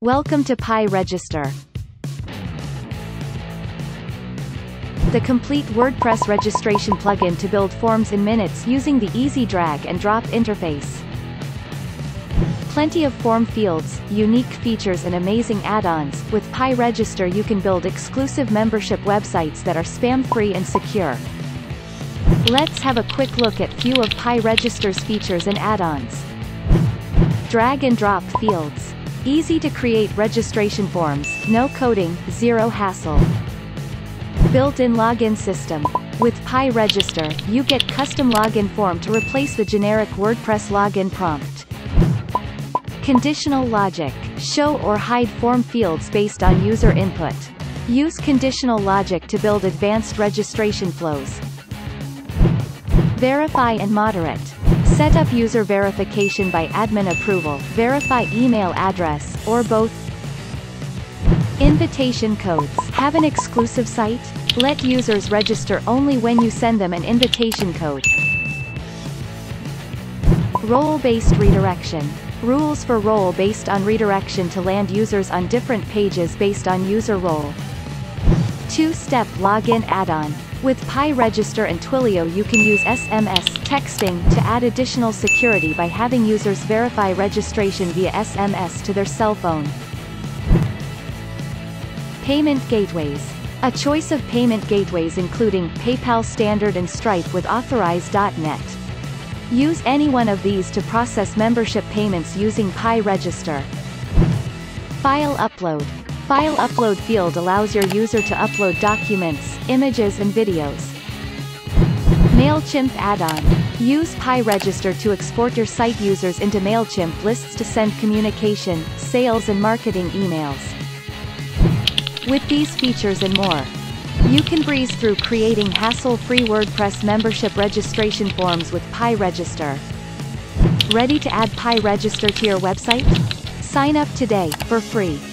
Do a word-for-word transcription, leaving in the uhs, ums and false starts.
Welcome to PyRegister, the complete WordPress registration plugin to build forms in minutes using the easy drag and drop interface. Plenty of form fields, unique features and amazing add-ons. With PyRegister you can build exclusive membership websites that are spam-free and secure. Let's have a quick look at few of PyRegister's features and add-ons. Drag and drop fields. Easy to create registration forms, no coding, zero hassle. Built-in login system. With PyRegister, you get custom login form to replace the generic WordPress login prompt. Conditional Logic. Show or hide form fields based on user input. Use conditional logic to build advanced registration flows. Verify and moderate. Set up user verification by admin approval, verify email address, or both. Invitation codes. Have an exclusive site? Let users register only when you send them an invitation code. Role-based redirection. Rules for role based on redirection to land users on different pages based on user role. Two-step login add-on. With PyRegister and Twilio you can use S M S texting to add additional security by having users verify registration via S M S to their cell phone. Payment gateways. A choice of payment gateways including PayPal Standard and Stripe with Authorize dot net. Use any one of these to process membership payments using PyRegister. File upload. File upload field allows your user to upload documents, images and videos. MailChimp add-on. Use PyRegister to export your site users into MailChimp lists to send communication, sales and marketing emails. With these features and more, you can breeze through creating hassle-free WordPress membership registration forms with PyRegister. Ready to add PyRegister to your website? Sign up today, for free.